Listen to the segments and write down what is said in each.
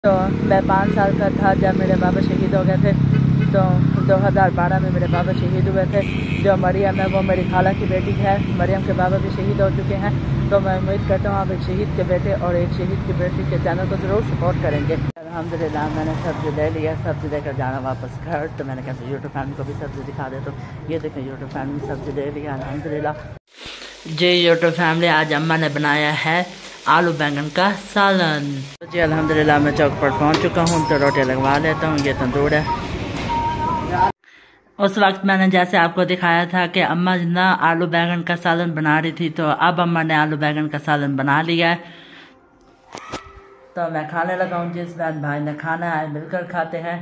तो मैं 5 साल का था जब मेरे बाबा शहीद हो गए थे। तो 2012 में मेरे बाबा शहीद हुए थे। जो मरियम है वो मेरी खाला की बेटी है। मरियम के बाबा भी शहीद हो चुके हैं। तो मैं उम्मीद करता हूँ आप एक शहीद के बेटे और एक शहीद की बेटी के चैनल को ज़रूर सपोर्ट करेंगे। अल्हम्दुलिल्लाह मैंने सब्ज़ी ले लिया, सब्ज़ी लेकर जाना वापस घर। तो मैंने कहा यूट्यूब फैमिली को भी सब्ज़ी दिखा दे। तो ये देखें यूट्यूब फैमिली सब्ज़ी ले लिया अल्हम्दुलिल्लाह। जी यूट्यूब फैमिली आज अम्मा ने बनाया है आलू बैंगन का सालन। तो जी अल्हम्दुलिल्लाह मैं चौक पर पहुंच चुका हूं। तो रोटी लगवा लेता हूं। ये तंदूर है। उस वक्त मैंने जैसे आपको दिखाया था कि अम्मा ना आलू बैंगन का सालन बना रही थी। तो अब अम्मा ने आलू बैंगन का सालन बना लिया है। तो मैं खाने लगा हूँ। जिस बहन भाई ने खाना है मिलकर खाते हैं।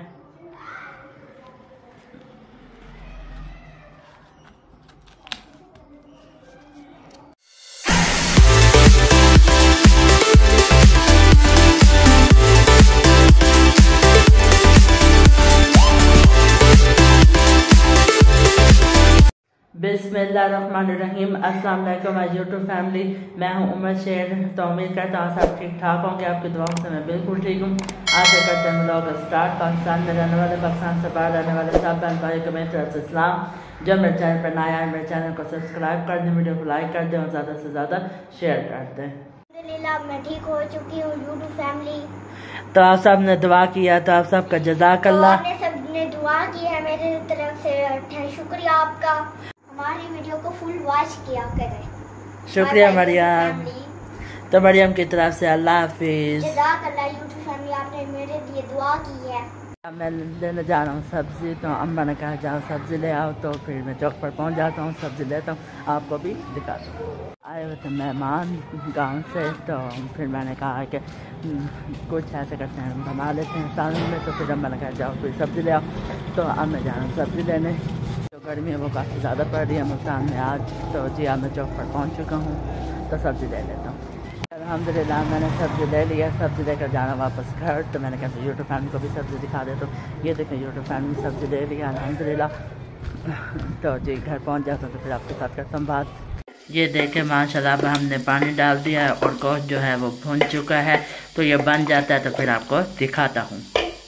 बिस्मिल्लाहिर्रहमानिर्रहीम। अस्सलाम वालेकुम यूट्यूब फैमिली। मैं हूं उमर शेर। तो उम्मीद करता हूँ सब ठीक ठाक होंगे। आपकी दुआओं से मैं बिल्कुल ठीक हूँ। आज से करते हैं व्लॉग स्टार्ट। पाकिस्तान में रहने वाले, पाकिस्तान से बाहर रहने वाले सब बहन भाई को मेरी तरफ से सलाम। जो मेरे चैनल पर नया है मेरे चैनल को सब्सक्राइब कर दें, वीडियो को लाइक कर दें और ज़्यादा से ज़्यादा शेयर कर दें। मैं ठीक हो चुकी हूँ यूट्यूब फैमिली। तो आप सब ने दुआ किया तो आप सबका जज़ाकल्लाह। आपने सबने दुआ की है मेरी तरफ से, शुक्रिया आपका। हमारी वीडियो को फुल वॉच किया करें। शुक्रिया मरियम। तो मरियम की तरफ से अल्लाह हाफिज। जज़ाकल्लाह यूट्यूब फैमिली, आपने मेरे लिए दुआ की है। मैं लेने जा रहा हूँ सब्ज़ी। तो अम्मा ने कहा जाओ सब्ज़ी ले आओ। तो फिर मैं चौक पर पहुँच जाता हूँ, सब्ज़ी लेता हूँ, आपको भी दिखाता हूँ। आए हुए थे मेहमान गांव से। तो फिर मैंने कहा कि कुछ ऐसे करते हैं बना लेते हैं सालन में। तो फिर अम्मा ने कहा जाओ फिर सब्ज़ी ले आओ। तो अब मैं जा रहा हूँ सब्ज़ी लेने। जो गर्मी है वो काफ़ी ज़्यादा पड़ रही है मुल्तान में आज। तो जी अब मैं चौक पर पहुँच चुका हूँ। तो सब्ज़ी ले लेता हूँ। अल्हम्दुलिल्लाह मैंने सब्ज़ी ले लिया, सब्ज़ी लेकर जाना वापस घर। तो मैंने कहा यूट्यूब फैमिली को भी सब्ज़ी दिखा दे। तो ये देखें यूट्यूब फैमिली सब्ज़ी ले लिया अल्हम्दुलिल्लाह। तो जी घर पहुंच जाता हूँ। तो फिर आपके साथ करता हूँ बात। ये देखें माशाल्लाह अब हमने पानी डाल दिया है और गोश्त जो है वो भुन चुका है। तो ये बन जाता है तो फिर आपको दिखाता हूँ।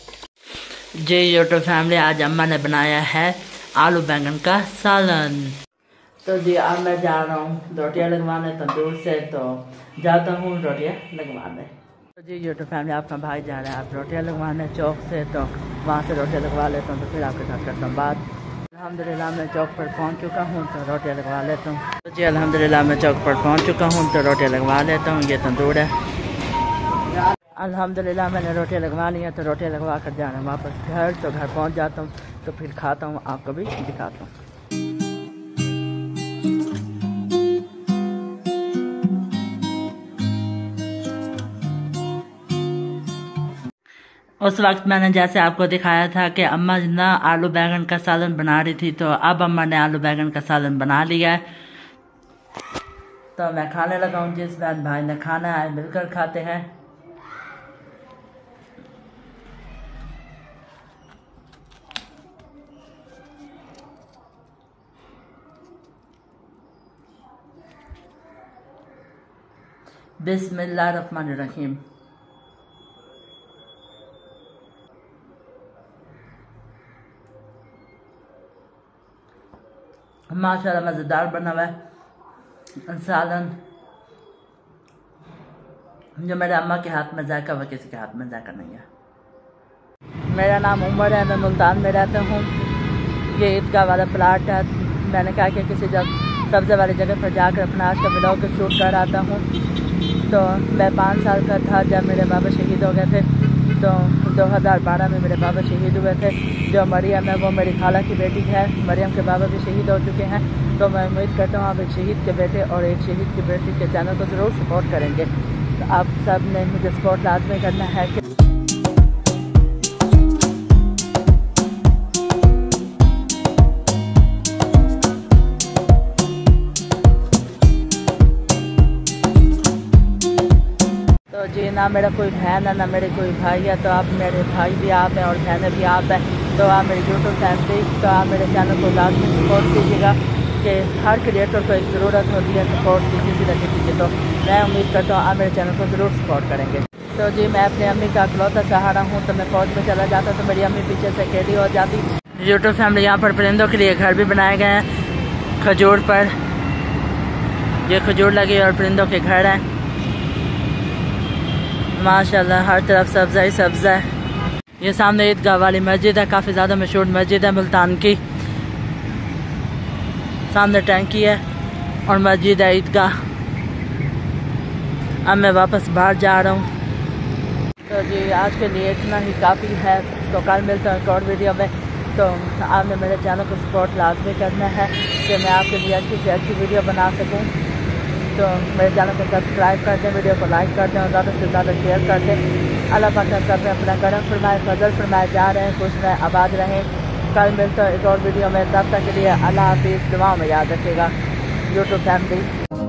जी यूट्यूब फैमिली आज अम्मा ने बनाया है आलू बैंगन का सालन। तो जी अब मैं जा रहा हूँ रोटियाँ लगवाने तंदूर से। तो जाता हूँ रोटियाँ लगवाने। तो जी यूट्यूब फैमिली आपका भाई जा रहा है आप रोटियाँ लगवाने चौक से। तो वहाँ से रोटियाँ लगवा लेता हूँ। तो फिर आपके साथ करता हूँ बात। अल्हम्दुलिल्लाह मैं चौक पर पहुँच चुका हूँ। तो रोटियाँ लगवा लेता हूँ। तो जी अल्हम्दुलिल्लाह मैं चौक पर पहुँच चुका हूँ। तो रोटियाँ लगवा लेता हूँ। ये तंदूर है। अल्हम्दुलिल्लाह मैंने रोटियाँ लगवा ली हैं। तो रोटियाँ लगवा कर जाना वापस घर। तो घर पहुँच जाता हूँ। तो फिर खाता हूँ, आपको भी दिखाता हूँ। उस वक्त मैंने जैसे आपको दिखाया था कि अम्मा ना आलू बैंगन का सालन बना रही थी। तो अब अम्मा ने आलू बैंगन का सालन बना लिया है। तो मैं खाने लगा हूँ। जिस बहन भाई ने खाना है मिलकर खाते हैं। बिस्मिल्लाहिर्रहमानिर्रहीम। माशाल्लाह मज़ेदार बना हुआ है सालन। जो मेरे अम्मा के हाथ में जायका वह किसी के हाथ में जायका नहीं है। मेरा नाम उमर है, मैं मुल्तान में रहता हूँ। ये ईदगाह वाला प्लाट है। मैंने कहा कि किसी सब्ज़ी वाली जगह पर जाकर अपना आज का व्लॉग शूट कर आता हूँ। तो मैं 5 साल का था जब मेरे बाबा शहीद हो गए थे। तो 2012 में मेरे बाबा शहीद हुए थे। जो मरियम है वो मेरी खाला की बेटी है। मरियम के बाबा भी शहीद हो चुके हैं। तो मैं उम्मीद करता हूँ आप एक शहीद के बेटे और एक शहीद की बेटी के चैनल को ज़रूर सपोर्ट करेंगे। तो आप सब ने मुझे सपोर्ट लाजमी करना है कि जी ना मेरा कोई बहन है ना मेरे कोई भाई है। तो आप मेरे भाई भी आप हैं और बहनें भी आप हैं। तो आप मेरी यूट्यूब फैमिली तो आप मेरे चैनल को लाजमी सपोर्ट कीजिएगा कि हर क्रिएटर को एक ज़रूरत होती है सपोर्ट की किसी न किसी की। तो मैं उम्मीद करता हूँ आप मेरे चैनल को ज़रूर सपोर्ट करेंगे। तो जी मैं अपनी अम्मी का इकलौता सहारा हूँ, तो मैं फौज में चला जाता तो मेरी अम्मी पीछे से अकेली हो जाती। यूट्यूब फैमिली यहाँ पर परिंदों के लिए घर भी बनाए गए हैं खजूर पर। ये खजूर लगी और परिंदों के घर हैं माशाल्लाह, हर तरफ सब्ज़ा ही सब्ज़ा है। ये सामने ईदगाह वाली मस्जिद है, काफ़ी ज़्यादा मशहूर मस्जिद है मुल्तान की। सामने टैंकी है और मस्जिद है ईदगाह। अब मैं वापस बाहर जा रहा हूँ। तो जी आज के लिए इतना ही काफ़ी है, तो कल मिलते हैं एक और वीडियो में। तो आपने मेरे चैनल को सपोर्ट लाजमी करना है कि मैं आपके लिए अच्छी से अच्छी वीडियो बना सकूं। तो मेरे चैनल को सब्सक्राइब कर दें, वीडियो को लाइक कर दें और ज़्यादा से ज़्यादा शेयर कर दें। अल्लाह पाक सब में अपना करम फरमाए, फजल फरमाए। जा रहे हैं, खुश रहें, आबाद रहें। कल मिलते हैं एक और वीडियो में, तब तक के लिए अल्लाह हाफिज़। दुआ में याद रखिएगा यूट्यूब फैमिली।